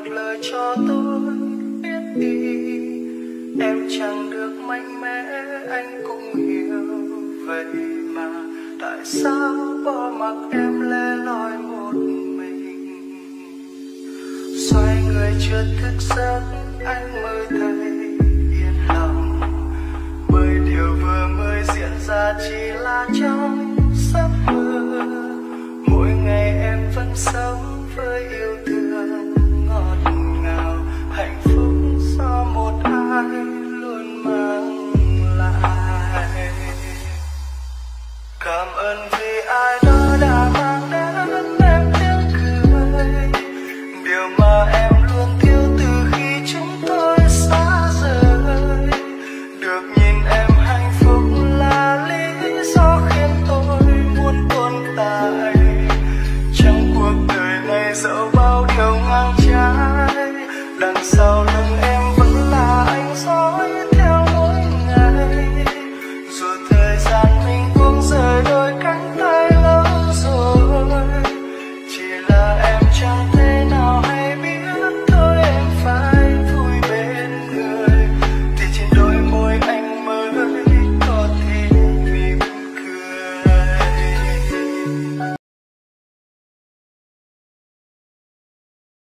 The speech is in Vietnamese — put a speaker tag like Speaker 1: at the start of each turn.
Speaker 1: lời cho tôi biết đi. Em chẳng được mạnh mẽ anh cũng hiểu, vậy mà tại sao bỏ mặc em lẻ loi một mình. Xoay người chưa thức giấc anh mới thấy yên lòng, bởi điều vừa mới diễn ra chỉ là trong